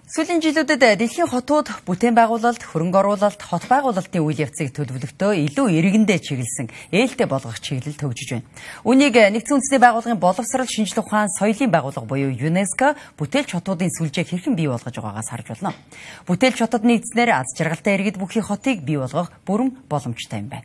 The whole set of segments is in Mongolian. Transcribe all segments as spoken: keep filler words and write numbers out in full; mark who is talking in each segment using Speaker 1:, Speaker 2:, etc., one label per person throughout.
Speaker 1: Сүүлийн жилүүдэд дэлхийн хотууд бүтээн байгуулалт, хөрөнгө оруулалт, хот байгуулалтын үйл явцыг төлөвлөхдөө илүү иргэндээ чиглэсэн ээлтэй болгох чиглэл төгжиж байна. Үүнийг нэгдсэн үндэсний байгууллагын боловсрол шинжилгээ ухаан соёлын байгууллага буюу ЮНЕСКО бүтээлч хотуудын сүлжээг хэрхэн бий болгож байгаагаас харж болно. Бүтээлч хотод нэгдснээр аз жаргалтай иргэд бүхий хотыг бий болгох бүрэн боломжтой юм байна.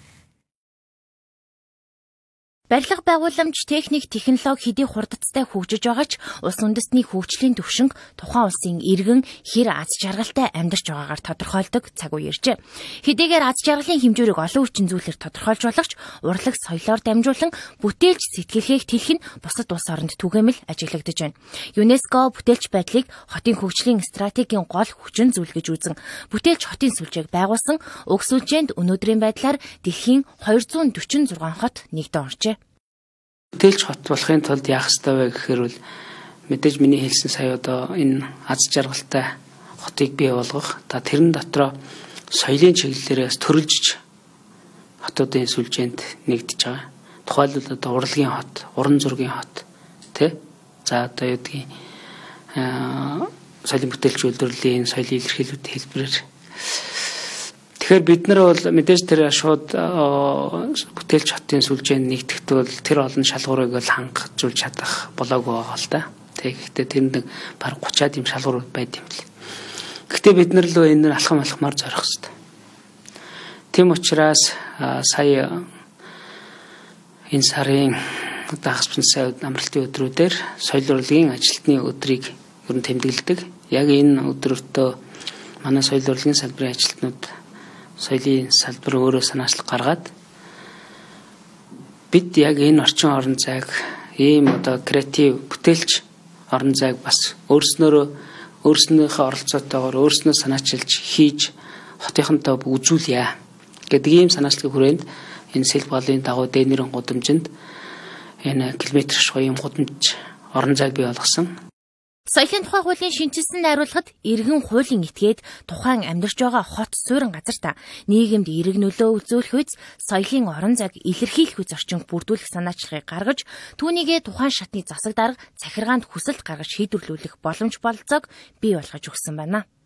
Speaker 2: Барилга байгууламж, техник, технологи хэдий хурдцтай хөгжиж байгаа ч улс үндэстний хөгжлийн түвшинг тухайн улсын иргэн хэр аз жаргалтай амьдарч байгаагаар тодорхойлдог цаг үе иржээ. Хэдийгээр аз жаргалын хэмжүүрийг олон хүчин зүйлээр тодорхойлж болох ч урлаг соёлоор дамжуулан бүтээлч сэтгэлгээх тэлэх нь бусад улс оронд түгээмэл ажиглагдаж байна. ЮНЕСКО бүтээлч байдлыг хотын хөгжлийн стратегийн гол хүчин зүйл гэж үзэн бүтээлч хотын сүлжээг байгуулсан. Уг сүлжээнд өнөөдрийн байдлаар дэлхийн двести дөрвөн зургаан хот нэгдэн оржээ.
Speaker 3: Бүтээлч хот болохын тулд яах ёстой вэ гэхээр бол мэдээж миний хэлсэн сая одоо энэ аз жаргалтай хотыг бий болгох. Та тэрэн дотроо соёлын чиглэлээрээс төрөлжж хотуудын сүлжээнд нэгдэж байгаа. Тухайлбал одоо урлагийн хот, уран зургийн хот, тэ? За одоо юу гэдгийг аа соёлын бүтээлч үйлдвэрлэлийн соёлын илэрхийлэлт хэлбэрээр тэгэхээр бид нар бол мэдээж тэр шууд бүтээлч хотын сүлжээнд нэгдэхэд бол тэр олон шалгуурыг бол хангажуулж чадах болоогүй байгаа л да. Тэгэхдээ тэрэнд баг гучаад юм шалгуурууд байд юм л. Гэхдээ бид нар л энэ алхам алхмаар зорих хэрэгтэй. Тийм учраас сая энэ сарын дагсбсан сая амралтын өдрүүдээр соёл урлагийн ажилтны өдрийг ер нь тэмдэглэдэг. Яг энэ өдрөөртөө манай соёл урлагийн салбарын ажилтнууд соёлын салбар өөрөө санаачлах гаргаад бид яг энэ орчин орон зайг ийм одоо креатив бүтээлч орон зайг бас өөрснөөрөө өөрснөөхөө оролцоотойгоор өөрснөө санаачилж хийж хотынхонтой үзүүлье гэдэг ийм санаачлагын хүрээнд энэ сэл болын дагуу дэнэрэн гудамжинд энэ километр шугам ийм гудамж орон зайг бий болгосон.
Speaker 2: Соёлын тухай хуулийн шинжилсэн найруулгад иргэн хуулийн этгээд тухайн амьдарч байгаа хот суурин газар та нийгэмд эрэг нөлөө үзүүлэх үз соёлын орон зайг илэрхийлэх үз орчинг бүрдүүлэх санаачлагыг гаргаж түүнийгээ тухайн шатны засаг дарга захиргаанд хүсэлт гаргаж шийдвэрлүүлэх боломж бололцоог бий болгож өгсөн байна.